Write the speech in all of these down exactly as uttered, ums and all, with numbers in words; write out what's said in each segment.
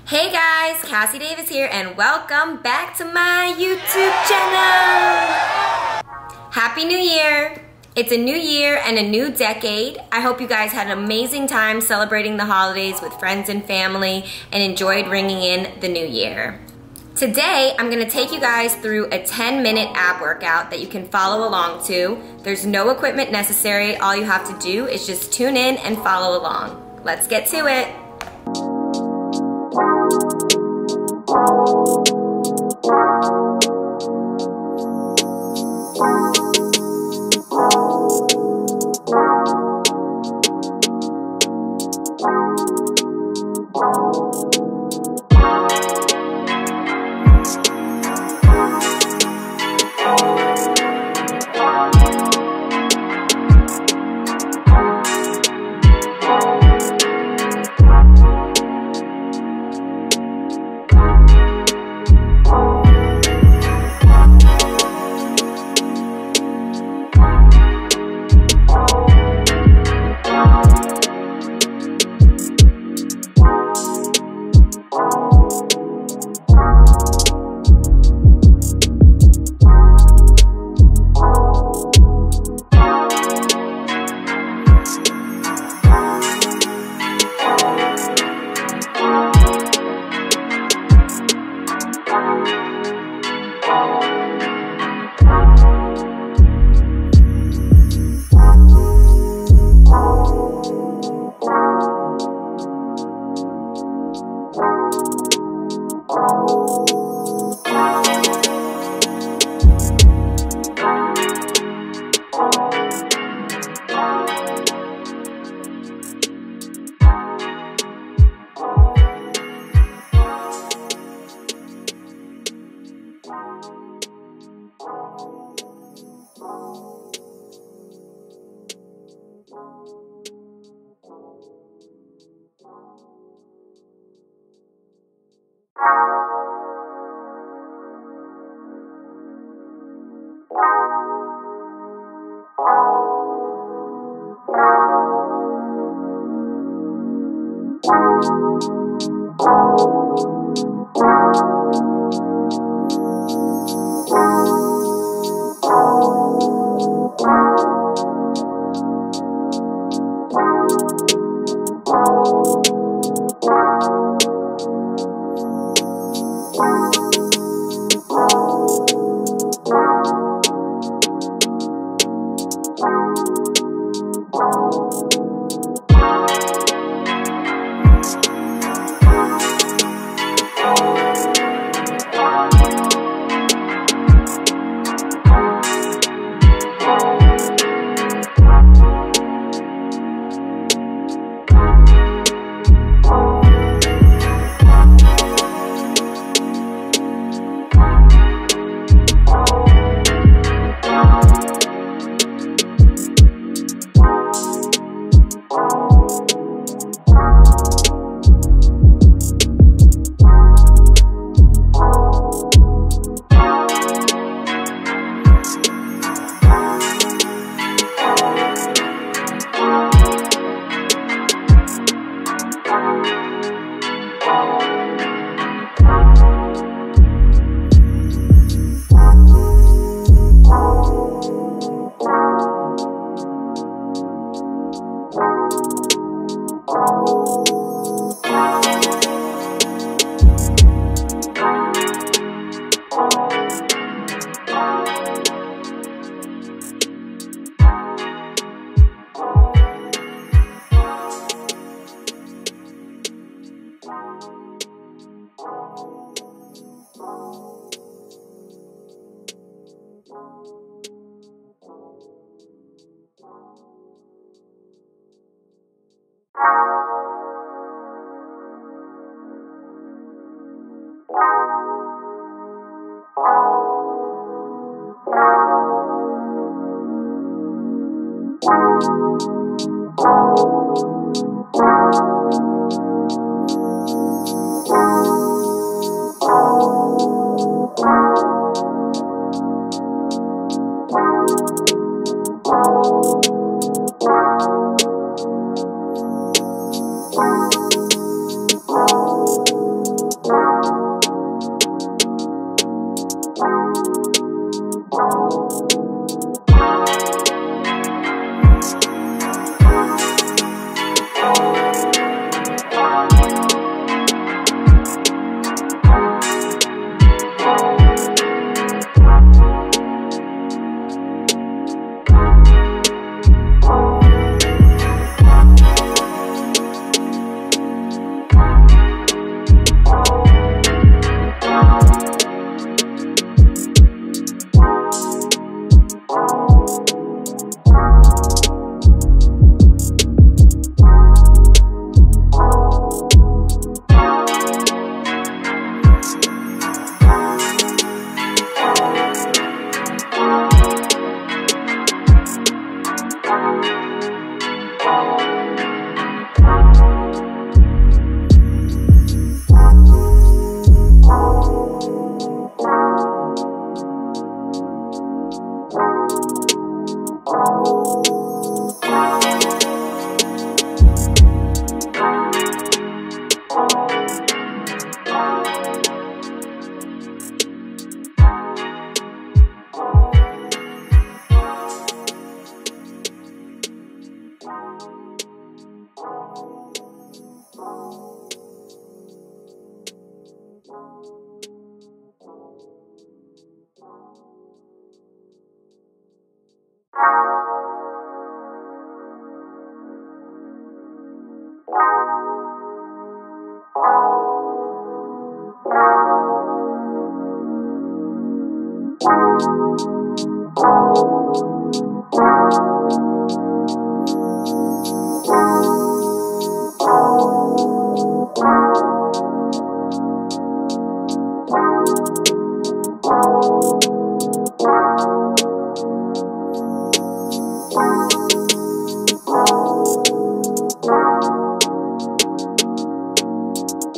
Hey guys, Cassie Davis here and welcome back to my YouTube channel. Happy New Year. It's a new year and a new decade. I hope you guys had an amazing time celebrating the holidays with friends and family and enjoyed ringing in the new year. Today, I'm gonna take you guys through a ten minute ab workout that you can follow along to. There's no equipment necessary. All you have to do is just tune in and follow along. Let's get to it.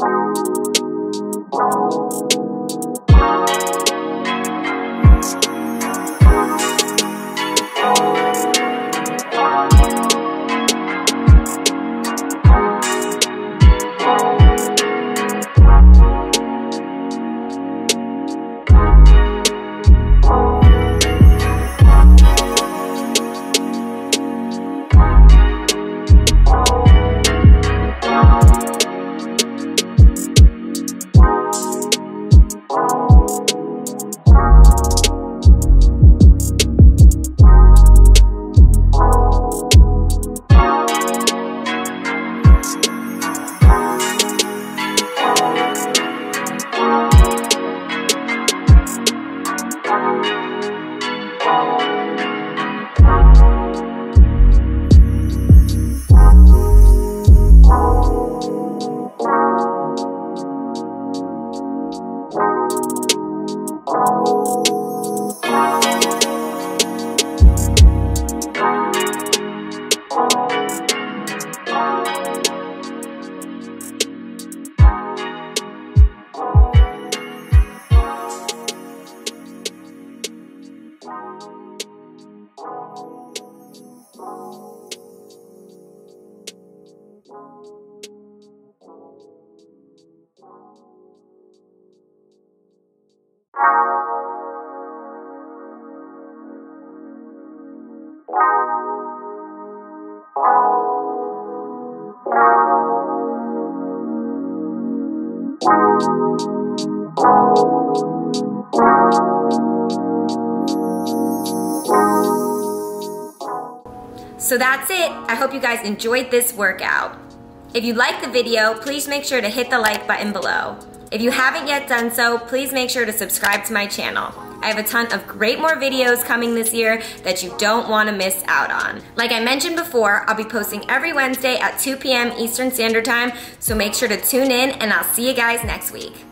So that's it. I hope you guys enjoyed this workout. If you liked the video, please make sure to hit the like button below. If you haven't yet done so, please make sure to subscribe to my channel. I have a ton of great more videos coming this year that you don't want to miss out on. Like I mentioned before, I'll be posting every Wednesday at two p m Eastern Standard Time, so make sure to tune in and I'll see you guys next week.